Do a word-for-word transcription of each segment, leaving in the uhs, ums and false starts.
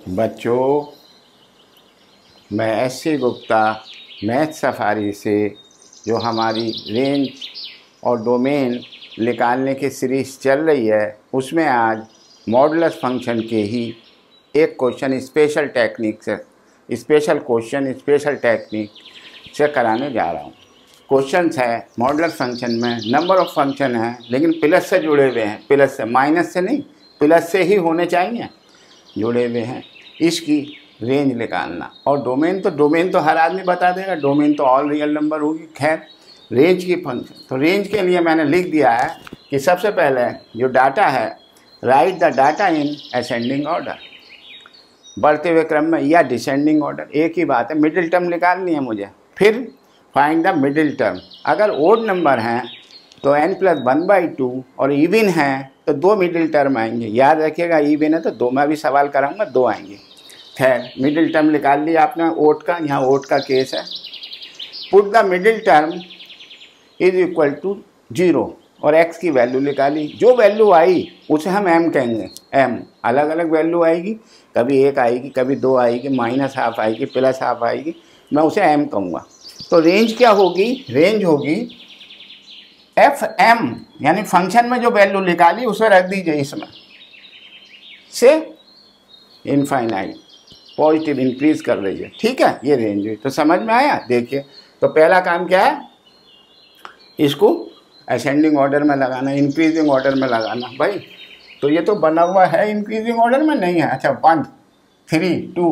बच्चों, मैं S C Gupta math safari से जो हमारी रेंज और डोमेन निकालने की सीरीज़ चल रही है उसमें आज मॉडुलस फंक्शन के ही एक क्वेश्चन स्पेशल टेक्निक से स्पेशल क्वेश्चन स्पेशल टेक्निक से कराने जा रहा हूँ। क्वेश्चंस है मॉडुलस फंक्शन में नंबर ऑफ फंक्शन हैं लेकिन प्लस से जुड़े हुए हैं, प्लस से, माइनस से नहीं, प्लस से ही होने चाहिए, जुड़े हुए हैं। इसकी रेंज निकालना और डोमेन तो डोमेन तो हर आदमी बता देगा, डोमेन तो ऑल रियल नंबर होगी। खैर, रेंज की फंक्शन, तो रेंज के लिए मैंने लिख दिया है कि सबसे पहले जो डाटा है, write the data in ascending order, बढ़ते हुए क्रम में, या डिसेंडिंग ऑर्डर, एक ही बात है। मिडिल टर्म निकालनी है मुझे। फिर फाइंड द मिडिल टर्म। अगर ओड नंबर हैं तो n plus one by two और इवन हैं तो दो मिडिल टर्म आएंगे। याद रखिएगा, इवन है तो दो, मैं भी सवाल कराऊंगा, दो आएंगे। खैर, मिडिल टर्म निकाल लिया आपने ओड का, यहाँ ओड का केस है। Put the middle term is equal to zero और x की वैल्यू निकाली। जो वैल्यू आई उसे हम m कहेंगे। m अलग अलग वैल्यू आएगी, कभी एक आएगी, कभी दो आएगी, माइनस हाफ आएगी, प्लस हाफ आएगी, मैं उसे m कहूँगा। तो रेंज क्या होगी? रेंज होगी एफ एम, यानी फंक्शन में जो वैल्यू निकाली उसे रख दीजिए इसमें से इनफाइनाइट, पॉजिटिव इंक्रीज कर दीजिए। ठीक है, ये रेंज है। तो समझ में आया? देखिए, तो पहला काम क्या है, इसको असेंडिंग ऑर्डर में लगाना, इंक्रीजिंग ऑर्डर में लगाना। भाई तो ये तो बना हुआ है इंक्रीजिंग ऑर्डर में, नहीं है। अच्छा, वन थ्री टू,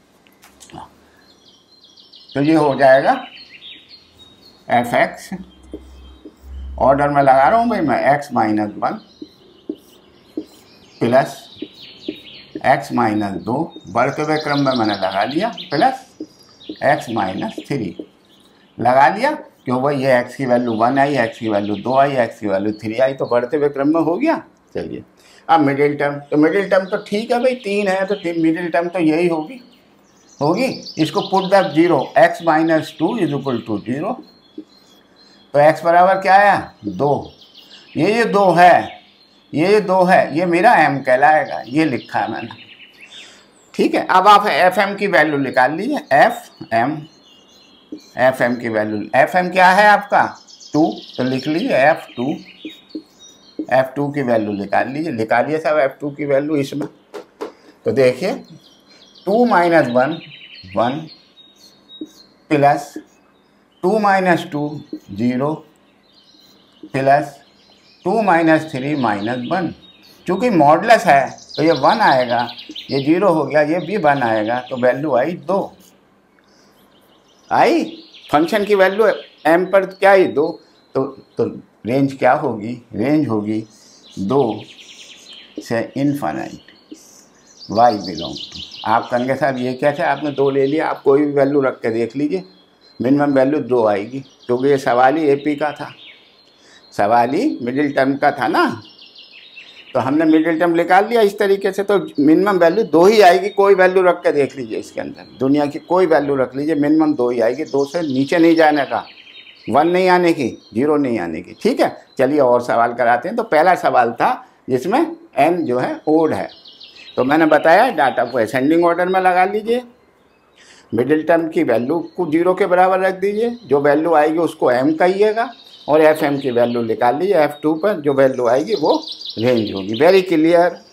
तो ये हो जाएगा एफ एक्स, ऑर्डर में लगा रहा हूँ भाई मैं, x minus one plus x minus दो, बढ़ते हुए क्रम में मैंने लगा लिया, प्लस एक्स माइनस थ्री लगा लिया। क्यों भाई, ये एक्स की वैल्यू वन आई, एक्स की वैल्यू दो आई, एक्स की वैल्यू थ्री आई, तो बढ़ते हुए क्रम में हो गया। चलिए, अब मिडिल टर्म, तो मिडिल टर्म तो ठीक है भाई, तीन है तो मिडिल टर्म तो यही होगी होगी इसको put the zero, x minus two is equal to zero. तो x बराबर क्या आया? दो। ये ये दो है, ये ये दो है, ये मेरा m कहलाएगा, ये लिखा है मैंने। ठीक है, अब आप एफ एम की वैल्यू निकाल लीजिए। एफ एम, एफ एम की वैल्यू, एफ एम क्या है आपका? टू, तो लिख लीजिए एफ टू, एफ टू की वैल्यू निकाल लीजिए। निकालिए सब एफ टू की वैल्यू इसमें। तो देखिए, two minus one one plus two minus two zero plus two minus three minus one. चूँकि मॉडुलस है तो ये वन आएगा, ये जीरो हो गया, ये भी वन आएगा, तो वैल्यू आई दो। आई फंक्शन की वैल्यू m पर क्या आई? दो। तो तो रेंज क्या होगी? रेंज होगी दो से इनफाइनाइट, y बिलोंग टू। आप कहेंगे साहब ये क्या था, आपने दो ले लिया, आप कोई भी वैल्यू रख के देख लीजिए, मिनिमम वैल्यू दो आएगी, क्योंकि ये सवाल ही एपी का था, सवाल ही मिडिल टर्म का था ना। तो हमने मिडिल टर्म निकाल लिया इस तरीके से, तो मिनिमम वैल्यू दो ही आएगी। कोई वैल्यू रख के देख लीजिए, इसके अंदर दुनिया की कोई वैल्यू रख लीजिए, मिनिमम दो ही आएगी। दो से नीचे नहीं जाने का, वन नहीं आने की, जीरो नहीं आने की। ठीक है, चलिए और सवाल कराते हैं। तो पहला सवाल था जिसमें एन जो है ओड है, तो मैंने बताया डाटा को असेंडिंग ऑर्डर में लगा लीजिए, मिडिल टर्म की वैल्यू को जीरो के बराबर रख दीजिए, जो वैल्यू आएगी उसको m कहिएगा, और एफ एम की वैल्यू निकाल लीजिए। एफ टू पर जो वैल्यू आएगी वो रेंज होगी। Very clear.